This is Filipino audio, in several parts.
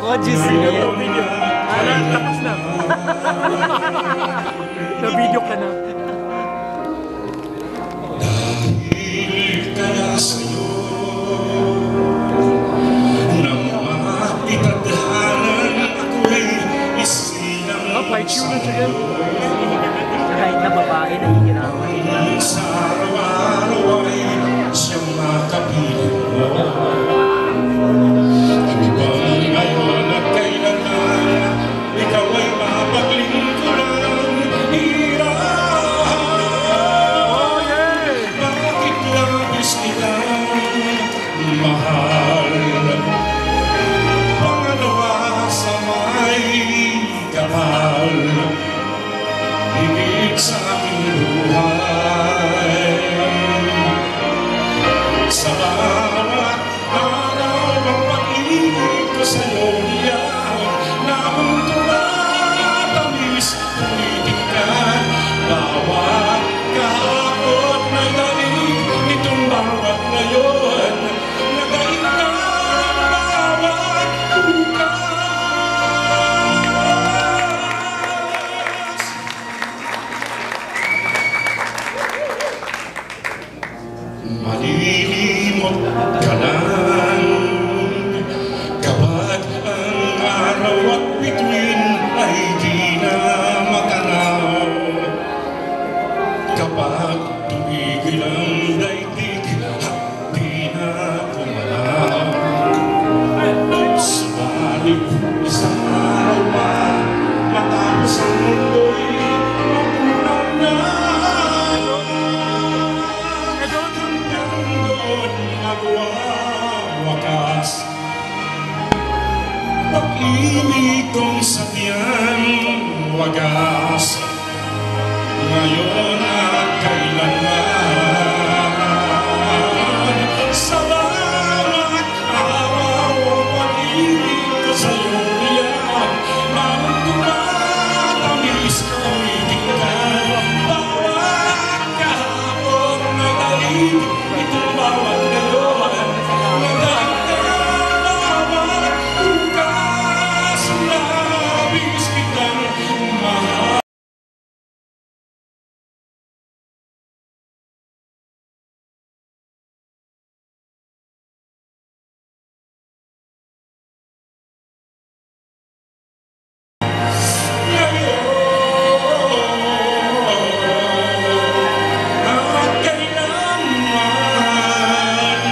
Oh, juicy. Video. Tapos na. Na-video ka na. Dahil kaya sa'yo nang makitadhanan ako'y isilang Kahit na babae na hihirapan. sa araw-araw ay siyang makapiling mo. Hanggang ngayon at kailanman ikaw ay mapaglingkuran hirap. Bakit labis nilang mahal? Pangalawa sa may kapal, higit sa aking buhay. Sa bawat araw ang pag-ibig ko sa'yo niyan, namuntulan-tamis, tumitingkan. Bawat kahapon may dalig nitong bawat ngayon, nagaing ng bawat bukas. Malilimot ka lang kapag ang araw at bituin ay di na matanaw. Kapag tumigil ang daigdig at di na kumalaw. Subalit isang araw pa matapos ang mundo'y mapunaw na. Nandun magwawakas pag-ibig kong sabihan wagas. Ngayon at kailanman, sa bawat araw ang pag-ibig ko sa'yo niyan, namuntulan-tamis, tumitingkan. Bawat kahapon may dalig itong bawat ngayon, nagaing ng bawat bukas. Labis kitang mahal.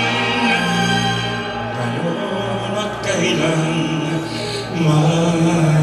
Ngayon at kailanman